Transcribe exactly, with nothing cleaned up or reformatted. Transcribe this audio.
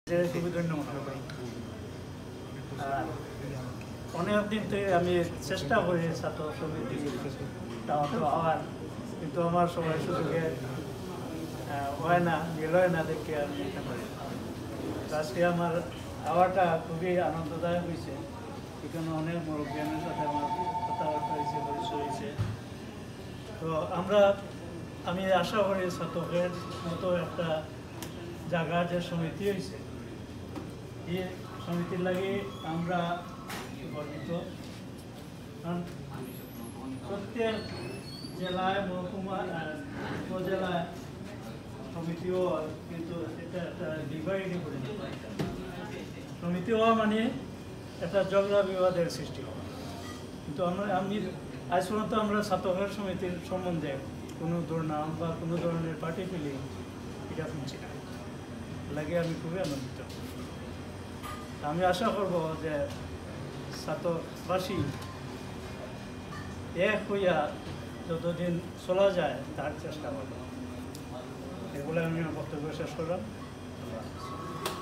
খুবই ধন্যবাদ। অনেক দিন থেকে আমি চেষ্টা করি ছাত্র সমিতি হওয়ার, কিন্তু আমার সময় সুযোগে হয় না, মিল হয় না দেখে আমি এটা করি। আজকে আমার হওয়াটা খুবই আনন্দদায়ক হয়েছে। এখানে অনেক মুরব্বীদের সাথে আমার কথাবার্তা হয়েছে, পরিচয় হয়েছে। তো আমরা আমি আশা করি ছাত্রদের মতো একটা জায়গা যে সমিতি হয়েছে, এই সমিতির লাগে আমরা গর্বিত। কারণ প্রত্যেক জেলায়, মহকুমা, উপজেলায় সমিতিও কিন্তু এটা একটা ডিভাইডই করে সমিতি হওয়া মানে একটা ঝগড়া বিবাদের সৃষ্টি হওয়া। কিন্তু আমরা আমি আজ পর্যন্ত আমরা ছাত্রদের সমিতির সম্বন্ধে কোনো দুর্নাম বা কোনো ধরনের পার্টি ফিলিং এটা শুনছি না। লাগে আমি খুবই আনন্দিত। আমি আশা করব যে ছাত্রবাসী এক হইয়া যতদিন চলা যায় তার চেষ্টা করব। এগুলো আমি বক্তব্য শেষ করলাম।